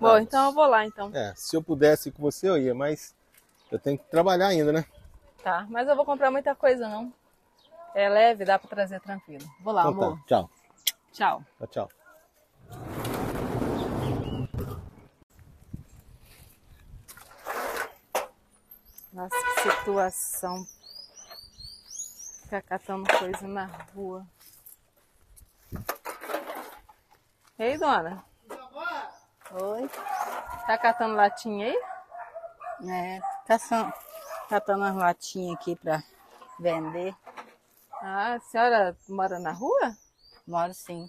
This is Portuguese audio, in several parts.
Bom, então eu vou lá, então. Se eu pudesse ir com você, eu ia, mas eu tenho que trabalhar ainda, né? Tá, mas eu vou comprar muita coisa, não. É leve, dá pra trazer tranquilo. Vou lá, Então amor. tá, tchau. Tchau. Tchau, tchau. Nossa, que situação. Ficar catando coisa na rua. Ei, dona. Oi? Tá catando latinha aí? Catando umas latinhas aqui pra vender. Ah, a senhora mora na rua? Moro sim.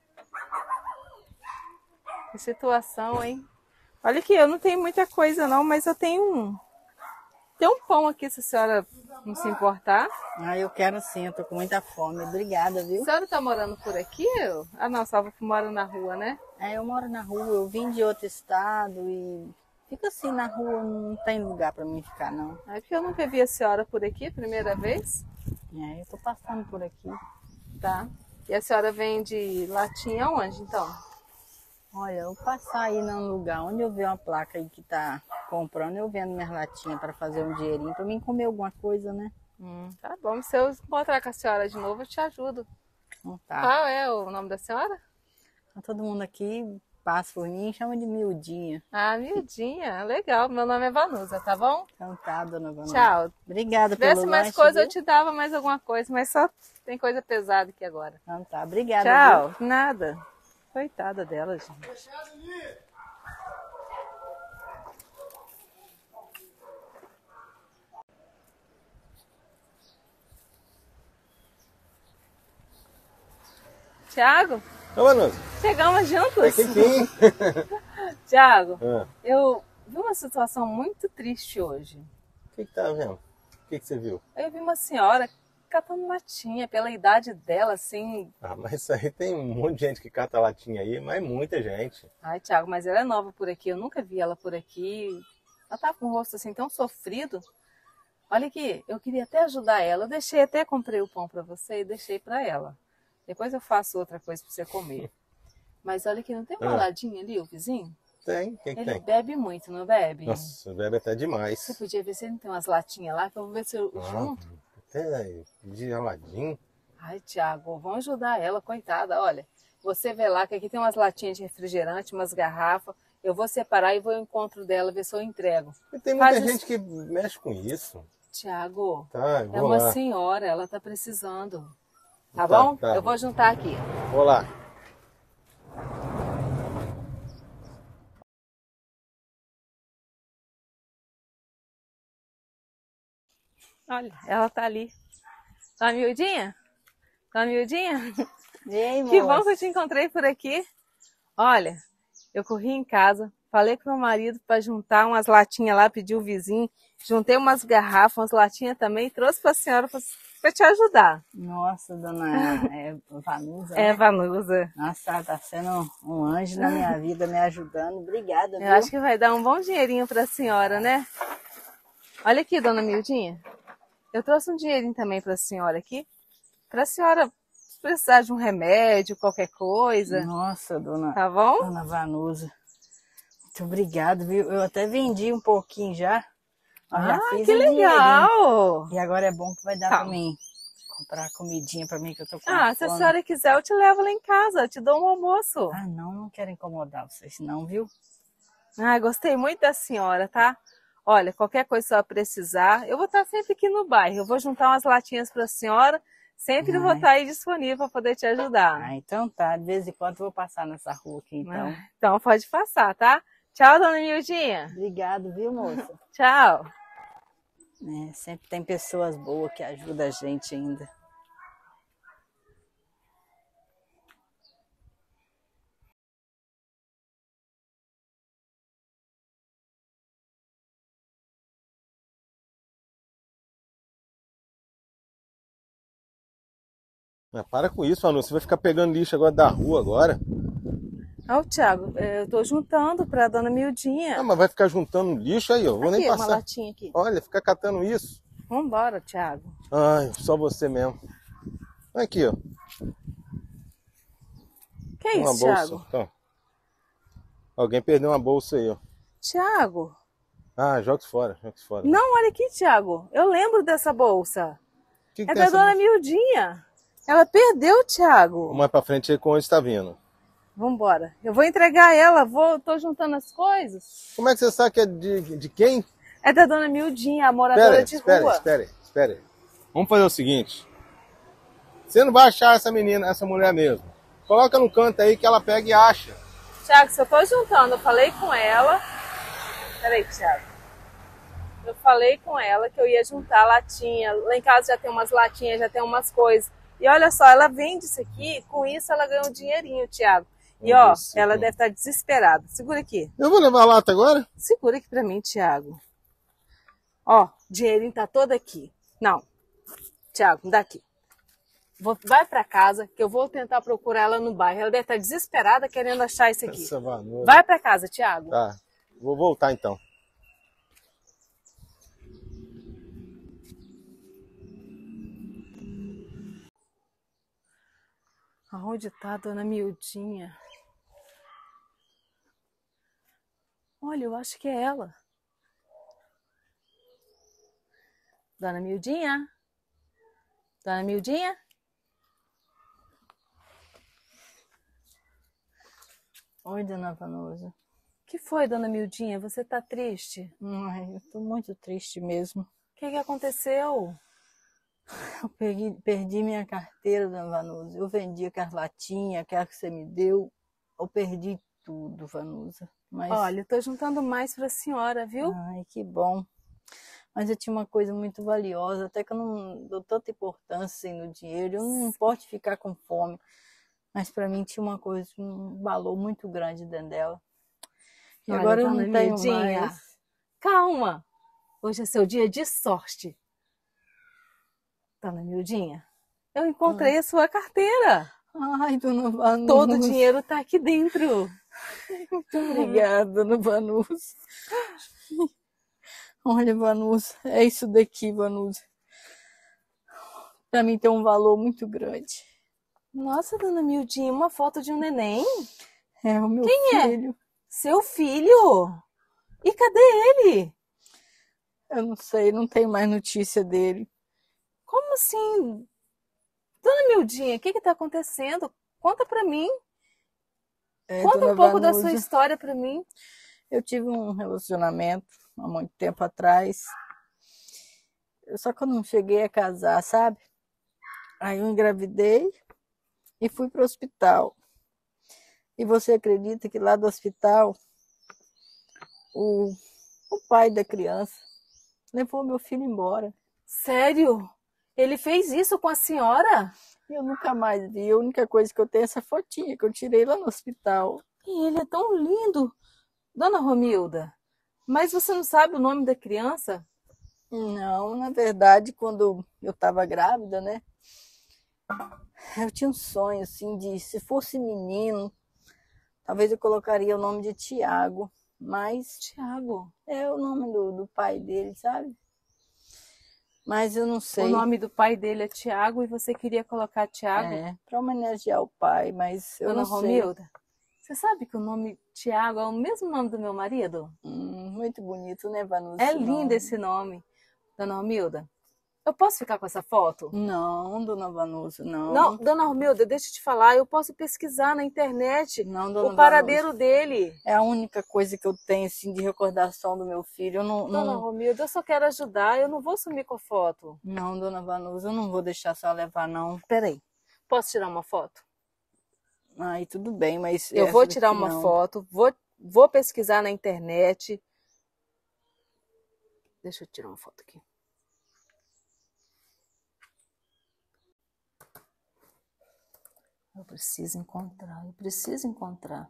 Que situação, hein? Olha aqui, eu não tenho muita coisa não, mas eu tenho um pão aqui, se a senhora não se importar. Ah, eu quero sim, eu tô com muita fome. Obrigada, viu? A senhora tá morando por aqui? Ah, não, só mora na rua, né? Eu moro na rua, eu vim de outro estado e fico assim na rua, não tem lugar pra mim ficar, não. É porque eu nunca vi a senhora por aqui, primeira vez. Eu tô passando por aqui. Tá. E a senhora vende latinha onde, então? Olha, eu passar aí num lugar onde eu ver uma placa aí que tá comprando, eu vendo minhas latinhas para fazer um dinheirinho, para mim comer alguma coisa, né? Tá bom, se eu encontrar com a senhora de novo, eu te ajudo. Então tá. Qual é o nome da senhora? Todo mundo aqui passa por mim e chama de Miudinha. Ah, Miudinha, legal. Meu nome é Vanusa, tá bom? Então tá, dona Vanusa. Tchau. Obrigada pelo lanche. Mais coisa, eu te dava mais alguma coisa, mas só tem coisa pesada aqui agora. Então tá, obrigada. Tchau, viu? Nada. Coitada dela, gente. Tiago? Ô, Vanusa. Chegamos juntos? Que sim. Tiago, eu vi uma situação muito triste hoje. O que tá vendo? O que você viu? Eu vi uma senhora catando latinha, pela idade dela, assim... Ah, mas isso aí tem um monte de gente que cata latinha aí, mas muita gente. Ai, Tiago, mas ela é nova por aqui, eu nunca vi ela por aqui. Ela tá com o rosto assim tão sofrido. Olha aqui, eu queria até ajudar ela. Eu até comprei o pão para você e deixei para ela. Depois eu faço outra coisa para você comer. Mas olha aqui, não tem uma ladinha ali, o vizinho? Tem, quem ele tem? Ele bebe muito, não bebe? Nossa, bebe até demais. Você podia ver se ele não tem umas latinhas lá, que eu vou ver se eu junto. Até de geladinho. Ai, Tiago, vamos ajudar ela, coitada. Olha, você vê lá que aqui tem umas latinhas de refrigerante, umas garrafas. Eu vou separar e vou ao encontro dela, ver se eu entrego. E tem muita gente que mexe com isso. Tiago, tá, é uma senhora, ela tá precisando. Tá bom? Tá. Eu vou juntar aqui. Vou lá. Olha, ela tá ali. Tá miudinha? Tá miudinha? E aí, que bom que eu te encontrei por aqui. Olha, eu corri em casa, falei com meu marido para juntar umas latinhas lá, pedi o vizinho, juntei umas garrafas, umas latinhas também e trouxe para a senhora para te ajudar. Nossa, dona Vanusa. É, Vanusa. Nossa, tá sendo um anjo na minha vida, me ajudando. Obrigada, viu? Eu acho que vai dar um bom dinheirinho para a senhora, né? Olha aqui, dona Mildinha. Eu trouxe um dinheirinho também para a senhora aqui, para a senhora precisar de um remédio, qualquer coisa. Nossa, dona. Tá bom? Dona Vanusa. Muito obrigado, viu? Eu até vendi um pouquinho já. Já fiz que legal! E agora é bom que vai dar para mim comprar comidinha para mim que eu tô com fome. Se a senhora quiser, eu te levo lá em casa, eu te dou um almoço. Ah, não quero incomodar vocês não, viu? Gostei muito da senhora, tá? Olha, qualquer coisa que a senhora precisar, eu vou estar sempre aqui no bairro. Eu vou juntar umas latinhas para a senhora, sempre vou estar aí disponível para poder te ajudar. Então tá, de vez em quando eu vou passar nessa rua aqui, então. Então pode passar, tá? Tchau, dona Mildinha. Obrigado, viu, moça? Tchau. Sempre tem pessoas boas que ajudam a gente ainda. Mas para com isso, Anu. Você vai ficar pegando lixo agora da rua agora. Tiago, eu tô juntando pra dona Mildinha. Mas vai ficar juntando lixo aí, ó. Vou nem passar. Uma latinha aqui. Olha, fica catando isso. Vambora, Tiago. Ai, só você mesmo. Aqui, ó. Que é isso, Tiago? Então. Alguém perdeu uma bolsa aí, ó. Tiago, Ah, joga isso fora, joga isso fora. não, olha aqui, Tiago. Eu lembro dessa bolsa. Que É tem da essa dona bolsa? Mildinha. Ela perdeu, Tiago. Mais pra frente aí com onde está vindo. Vambora. Eu vou entregar ela, tô juntando as coisas. Como é que você sabe que é de quem? É da dona Mildinha, a moradora de rua. Espera aí. Vamos fazer o seguinte. Você não vai achar essa menina, essa mulher mesmo. Coloca no canto aí que ela pega e acha. Tiago, se eu tô juntando, eu falei com ela. Peraí, Tiago. Eu falei com ela que eu ia juntar latinha. Lá em casa já tem umas latinhas, já tem umas coisas. E olha só, ela vende isso aqui, com isso ela ganha um dinheirinho, Tiago. E ó, ela deve estar desesperada. Segura aqui. Eu vou levar a lata agora? Segura aqui pra mim, Tiago. Ó, o dinheirinho tá todo aqui. Não, Tiago, me dá aqui. Vai pra casa, que eu vou tentar procurar ela no bairro. Ela deve estar desesperada querendo achar isso aqui. Vai pra casa, Tiago. Tá, vou voltar então. Aonde tá a dona Mildinha? Olha, eu acho que é ela. Dona Mildinha? Dona Mildinha? Oi, dona Vanusa. O que foi, dona Mildinha? Você tá triste? Ai, eu tô muito triste mesmo. O que aconteceu? Eu perdi minha carteira, dona Vanusa. Eu vendi aquelas latinhas, aquela que você me deu. Eu perdi tudo, Vanusa. Mas... Olha, eu tô juntando mais pra senhora, viu? Ai, que bom. Mas eu tinha uma coisa muito valiosa, até que eu não dou tanta importância assim, no dinheiro. Eu não posso ficar com fome. Mas para mim tinha uma coisa, um valor muito grande dentro dela. E olha, agora eu não tenho mais. Calma! Hoje é seu dia de sorte. Dona Mildinha, eu encontrei a sua carteira. Ai, dona Vanusa. Todo o dinheiro tá aqui dentro. Muito obrigada, dona Vanusa. Olha, Vanusa, é isso daqui, Vanusa. Para mim tem um valor muito grande. Nossa, dona Mildinha, uma foto de um neném? É o meu filho. É? Seu filho? E cadê ele? Eu não sei, não tenho mais notícia dele. Como assim? Dona Mildinha, o que está acontecendo? Conta para mim. Conta um pouco da sua história para mim. Eu tive um relacionamento há muito tempo atrás. Só que eu não cheguei a casar, sabe? Aí eu engravidei e fui para o hospital. E você acredita que lá do hospital, o pai da criança levou meu filho embora. Sério? Ele fez isso com a senhora? Eu nunca mais vi. A única coisa que eu tenho é essa fotinha que eu tirei lá no hospital. E ele é tão lindo. Dona Romilda, mas você não sabe o nome da criança? Não, na verdade, quando eu estava grávida, né? Eu tinha um sonho, assim, de se fosse menino, talvez eu colocaria o nome de Tiago. Mas Tiago é o nome do pai dele, sabe? Mas eu não sei. O nome do pai dele é Tiago e você queria colocar Tiago? É, para homenagear o pai, mas eu não sei. Dona Romilda, você sabe que o nome Tiago é o mesmo nome do meu marido? Muito bonito, né, Vanusa? É lindo esse nome. Dona Romilda, eu posso ficar com essa foto? Não, dona Vanusa, não. Não, dona Romilda, deixa eu te falar, eu posso pesquisar na internet o paradeiro dele. É a única coisa que eu tenho, assim, de recordação do meu filho. Eu não, dona Romilda, eu só quero ajudar, eu não vou sumir com a foto. Não, dona Vanusa, eu não vou deixar a senhora levar, não. Peraí, posso tirar uma foto? Aí tudo bem, mas... Eu vou tirar uma foto, vou pesquisar na internet. Deixa eu tirar uma foto aqui. Eu preciso encontrar.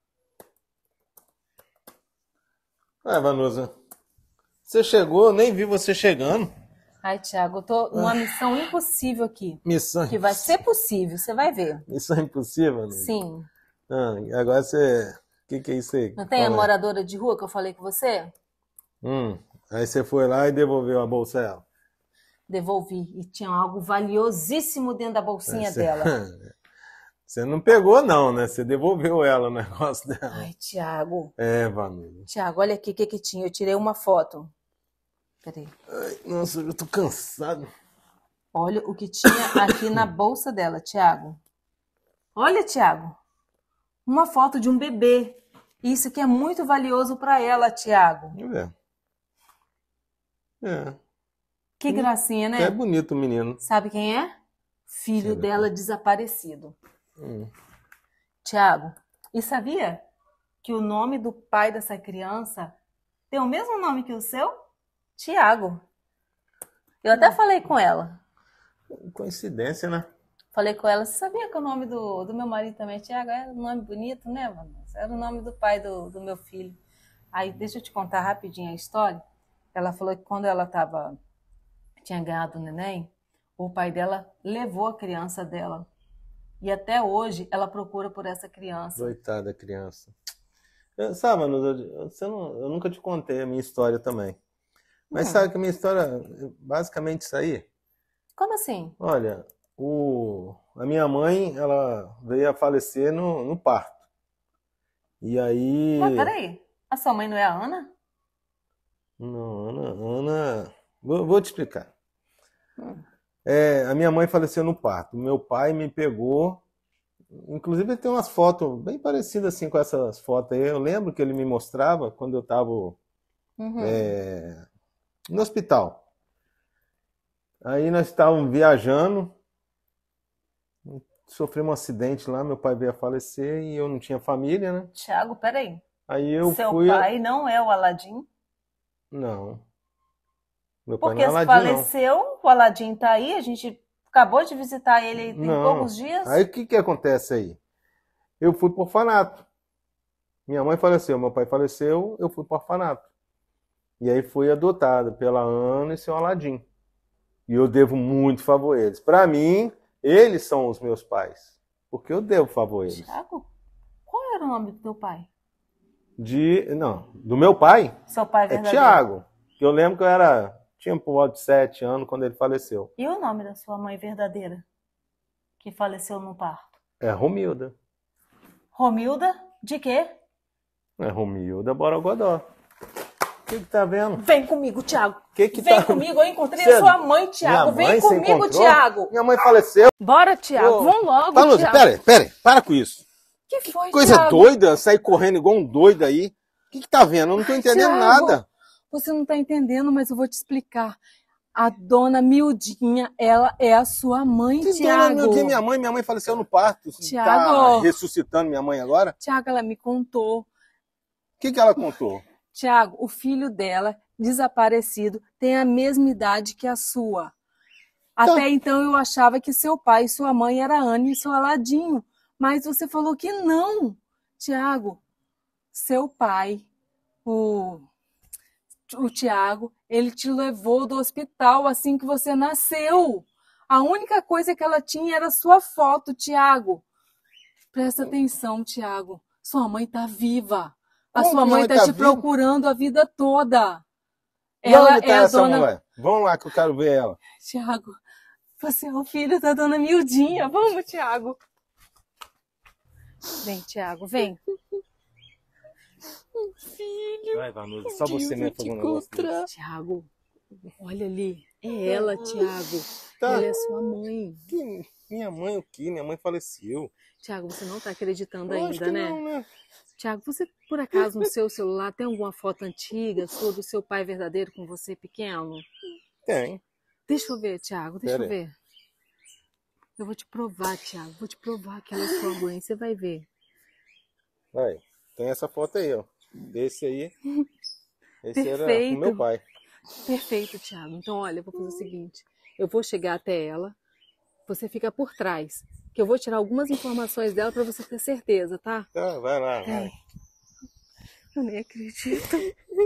Vanusa, você chegou, eu nem vi você chegando. Ai, Tiago, eu tô numa missão impossível aqui. Missão? Que vai ser possível, você vai ver. Missão impossível, Vanusa? Sim. Agora você... O que é isso aí? Não tem a moradora de rua que eu falei com você? Aí você foi lá e devolveu a bolsa a ela? Devolvi. E tinha algo valiosíssimo dentro da bolsinha dela. Você não pegou, não, né? Você devolveu ela, o negócio dela. Ai, Tiago. É, Vanilla. Tiago, olha aqui o que tinha. Eu tirei uma foto. Peraí. Ai, nossa, eu tô cansado. Olha o que tinha aqui na bolsa dela, Tiago. Olha, Tiago. Uma foto de um bebê. Isso que é muito valioso para ela, Tiago. Que gracinha, né? É bonito o menino. Sabe quem é? Filho dela desaparecido. Tiago, e sabia que o nome do pai dessa criança tem o mesmo nome que o seu? Tiago. Eu até falei com ela. Coincidência, né? Falei com ela, você sabia que o nome do meu marido também é Tiago? Era um nome bonito, né, Vanessa? Era o nome do pai do meu filho. Aí, deixa eu te contar rapidinho a história. Ela falou que quando ela tinha ganhado o neném, o pai dela levou a criança dela. E até hoje ela procura por essa criança. Coitada da criança. Sabe, Manu, eu nunca te contei a minha história também. Mas sabe que a minha história é basicamente isso aí? Como assim? Olha, a minha mãe, ela veio a falecer no parto. E aí... Mas peraí, a sua mãe não é a Ana? Não, Ana... Vou te explicar. A minha mãe faleceu no parto. Meu pai me pegou... Inclusive tem umas fotos bem parecidas assim com essas fotos aí. Eu lembro que ele me mostrava quando eu estava no hospital. Aí nós estávamos viajando, sofremos um acidente lá, meu pai veio a falecer e eu não tinha família, né? Tiago, peraí. Aí eu Seu fui... pai não é o Aladim? Não. Meu pai Porque não é se Aladim, faleceu, o Aladim tá aí, a gente acabou de visitar ele tem não. poucos dias. Aí o que acontece aí? Eu fui pro orfanato. Minha mãe faleceu, meu pai faleceu, eu fui pro orfanato. E aí fui adotado pela Ana e seu Aladim. E eu devo muito favor a eles. Para mim, eles são os meus pais. Porque eu devo favor a eles. Tiago, qual era o nome do teu pai? Não, do meu pai? Seu pai É verdadeiro? Tiago. Eu lembro que tinha por volta de 7 anos quando ele faleceu. E o nome da sua mãe verdadeira? Que faleceu no parto? É Romilda. Romilda? De quê? É Romilda Borogodó. O que tá vendo? Vem comigo, Tiago. Vem comigo, eu encontrei a sua mãe, Tiago. Vem comigo, Tiago. Minha mãe faleceu. Bora, Tiago. Vamos logo, Vanusa, Tiago. pera, para com isso. Que foi, Coisa Thiago? doida, sair correndo igual um doido aí. O que tá vendo? Eu não tô entendendo Thiago, nada. Você não tá entendendo, mas eu vou te explicar. A dona Mildinha, ela é a sua mãe, Que Tiago. dona Mildinha, minha mãe faleceu no parto. Thiago. Tá ressuscitando minha mãe agora? Tiago, ela me contou. O que ela contou? Tiago, o filho dela, desaparecido, tem a mesma idade que a sua. Até então eu achava que seu pai e sua mãe era a Ana e seu Aladinho. Mas você falou que não. Tiago, seu pai, o Tiago, ele te levou do hospital assim que você nasceu. A única coisa que ela tinha era sua foto, Tiago. Presta atenção, Tiago. Sua mãe tá viva. A Como sua minha mãe mãe tá tá te viva? procurando a vida toda. E Ela onde tá é a essa dona... mulher? Vamos lá que eu quero ver ela. Tiago, você é o filho da dona Mildinha. Vamos, Tiago. Vem, Tiago, vem. Filho. Vai, Vanusa, só você mesmo fazendo um negócio desse. Tiago, olha ali. É ela, Tiago. Tá. Ela é sua mãe. Minha mãe o quê? Minha mãe faleceu. Tiago, você não tá acreditando Eu acho ainda, que né? não, né? Tiago, você por acaso no seu celular tem alguma foto antiga sua do seu pai verdadeiro com você pequeno? Tem. Deixa eu ver, Tiago, deixa eu Pera aí. ver. Eu vou te provar, Tiago. Vou te provar que ela é sua mãe. Você vai ver. Vai. Tem essa foto aí, ó. Esse aí. Esse era Perfeito. o meu pai. Perfeito, Tiago. Então, olha, eu vou fazer o seguinte. Eu vou chegar até ela. Você fica por trás. Que eu vou tirar algumas informações dela para você ter certeza, tá? Tá, vai lá, vai. Eu nem acredito.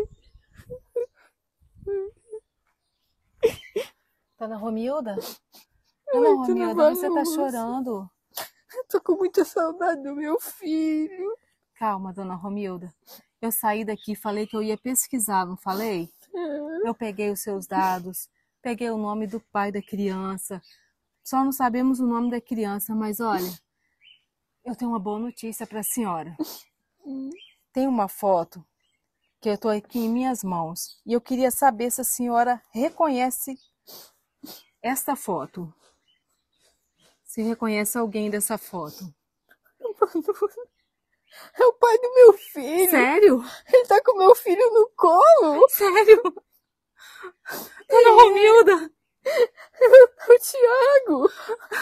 Dona Romilda? Dona Romilda, você tá chorando. Eu tô com muita saudade do meu filho. Calma, dona Romilda. Eu saí daqui e falei que eu ia pesquisar, não falei? Eu peguei os seus dados, peguei o nome do pai da criança. Só não sabemos o nome da criança, mas olha, eu tenho uma boa notícia para a senhora. Tem uma foto que eu estou aqui em minhas mãos e eu queria saber se a senhora reconhece esta foto. Se reconhece alguém dessa foto. É o pai do meu filho. Sério? Ele tá com meu filho no colo. Sério? Dona Romilda! O Tiago.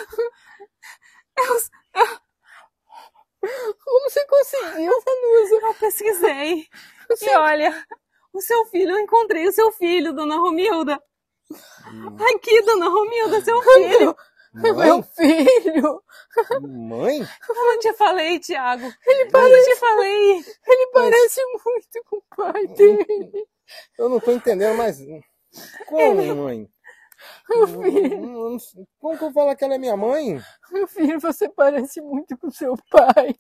Como você conseguiu, Vanusa? Eu pesquisei. E olha, o seu filho, eu encontrei o seu filho, Dona Romilda. Aqui, Dona Romilda, seu filho. É meu filho. Mãe? Eu não te falei, Tiago. Eu não te falei. Ele parece muito com o pai dele. Eu não tô entendendo mais. Como, mãe? Meu filho. Como que eu falo que ela é minha mãe? Meu filho, você parece muito com seu pai.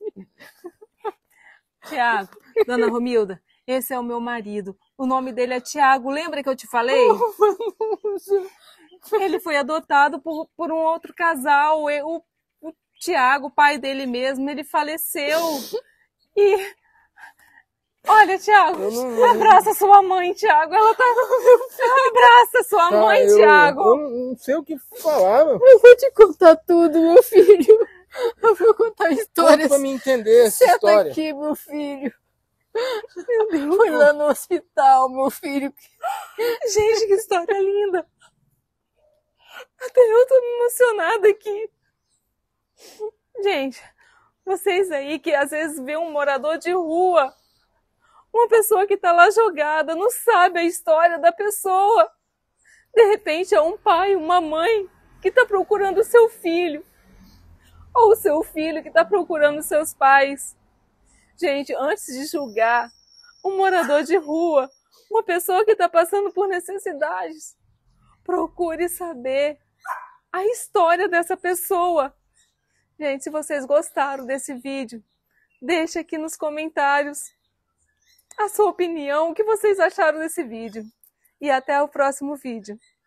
Tiago, Dona Romilda, esse é o meu marido. O nome dele é Tiago. Lembra que eu te falei? Vanusa. Ele foi adotado por um outro casal. O Tiago, o pai dele mesmo, ele faleceu. E... Olha, Tiago, abraça sua mãe, Tiago. Ela tá... Abraça sua mãe, Tiago. Eu não sei o que falar, meu. Eu vou te contar tudo, meu filho. Eu vou contar histórias. Pra me entender essa Senta história. aqui, meu filho. Meu Deus. Fui lá no hospital, meu filho. Gente, que história linda. Até eu tô emocionada aqui. Gente, vocês aí que às vezes vê um morador de rua, uma pessoa que tá lá jogada, não sabe a história da pessoa. De repente é um pai, uma mãe que tá procurando o seu filho. Ou o seu filho que tá procurando seus pais. Gente, antes de julgar um morador de rua, uma pessoa que tá passando por necessidades, procure saber a história dessa pessoa. Gente, se vocês gostaram desse vídeo, deixa aqui nos comentários a sua opinião, o que vocês acharam desse vídeo. E até o próximo vídeo.